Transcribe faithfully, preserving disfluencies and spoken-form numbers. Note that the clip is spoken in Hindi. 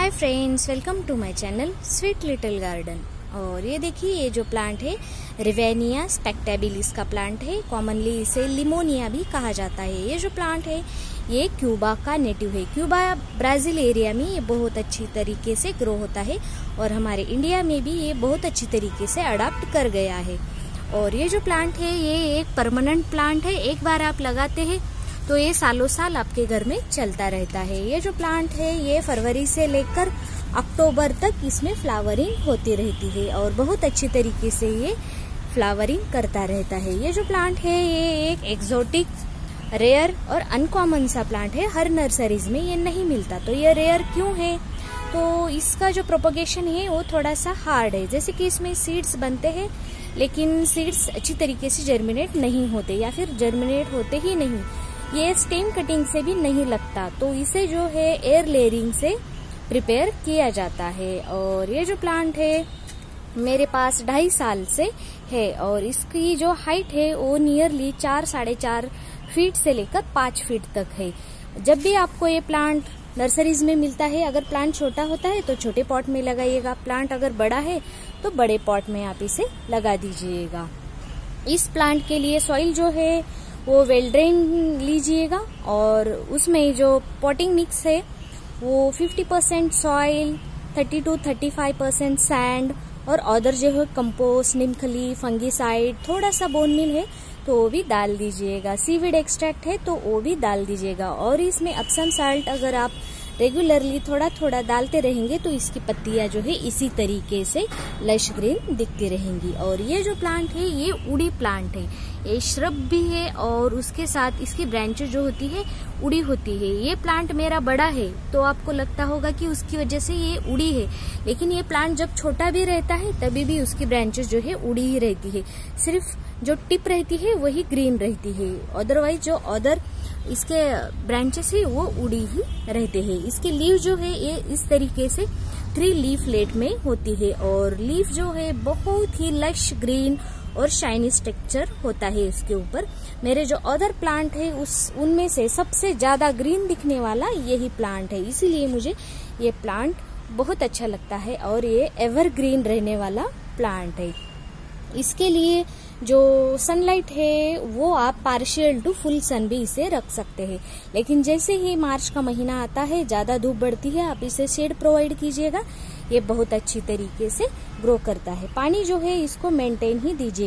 Hi friends, welcome to my channel sweet little garden. और ये देखिए, ये जो प्लांट है रिवेनिया स्पेक्टेबिलिस का प्लांट है। कॉमनली इसे लिमोनिया भी कहा जाता है। ये जो प्लांट है ये क्यूबा का नेटिव है। क्यूबा ब्राजील एरिया में ये बहुत अच्छी तरीके से ग्रो होता है और हमारे इंडिया में भी ये बहुत अच्छी तरीके से अडॉप्ट कर गया है। और ये जो प्लांट है ये एक परमानेंट प्लांट है। एक बार आप लगाते हैं तो ये सालों साल आपके घर में चलता रहता है। ये जो प्लांट है ये फरवरी से लेकर अक्टूबर तक इसमें फ्लावरिंग होती रहती है और बहुत अच्छी तरीके से ये फ्लावरिंग करता रहता है। ये जो प्लांट है ये एक एक्सोटिक, रेयर और अनकॉमन सा प्लांट है। हर नर्सरीज में ये नहीं मिलता। तो ये रेयर क्यों है? तो इसका जो प्रोपगेशन है वो थोड़ा सा हार्ड है। जैसे कि इसमें सीड्स बनते हैं लेकिन सीड्स अच्छी तरीके से जर्मिनेट नहीं होते या फिर जर्मिनेट होते ही नहीं। ये स्टेम कटिंग से भी नहीं लगता। तो इसे जो है एयर लेयरिंग से प्रिपेयर किया जाता है। और ये जो प्लांट है मेरे पास ढाई साल से है और इसकी जो हाइट है वो नियरली चार साढ़े चार फीट से लेकर पाँच फीट तक है। जब भी आपको ये प्लांट नर्सरीज में मिलता है, अगर प्लांट छोटा होता है तो छोटे पॉट में लगाइएगा, प्लांट अगर बड़ा है तो बड़े पॉट में आप इसे लगा दीजिएगा। इस प्लांट के लिए सॉइल जो है वो वेल ड्रेन लीजिएगा और उसमें जो पॉटिंग मिक्स है वो fifty percent soil, thirty to thirty five percent sand और अदर जो है कंपोस्ट, निमखली, फंगीसाइड, थोड़ा सा बोन मिल है तो वो भी डाल दीजिएगा। सीवीड एक्सट्रैक्ट है तो वो भी डाल दीजिएगा। और इसमें एप्सम साल्ट अगर आप रेगुलरली थोड़ा थोड़ा डालते रहेंगे तो इसकी पत्तियां जो है इसी तरीके से लश ग्रीन दिखती रहेंगी। और ये जो प्लांट है ये उड़ी प्लांट है, ये श्रब भी है और उसके साथ इसकी ब्रांचेस जो होती है उड़ी होती है। ये प्लांट मेरा बड़ा है तो आपको लगता होगा कि उसकी वजह से ये उड़ी है, लेकिन ये प्लांट जब छोटा भी रहता है तभी भी उसकी ब्रांचेस जो है उड़ी ही रहती है। सिर्फ जो टिप रहती है वही ग्रीन रहती है, अदरवाइज जो अदर इसके ब्रांचेस है वो उड़ी ही रहते हैं। इसके लीफ जो है ये इस तरीके से थ्री लीफ लेट में होती है और लीफ जो है बहुत ही लश ग्रीन और शाइनी स्ट्रक्चर होता है इसके ऊपर। मेरे जो अदर प्लांट है उस उनमें से सबसे ज्यादा ग्रीन दिखने वाला यही प्लांट है, इसीलिए मुझे ये प्लांट बहुत अच्छा लगता है और ये एवरग्रीन रहने वाला प्लांट है। इसके लिए जो सनलाइट है वो आप पार्शियल टू फुल सन भी इसे रख सकते हैं, लेकिन जैसे ही मार्च का महीना आता है ज्यादा धूप बढ़ती है आप इसे शेड प्रोवाइड कीजिएगा, ये बहुत अच्छी तरीके से ग्रो करता है। पानी जो है इसको मेंटेन ही दीजिए।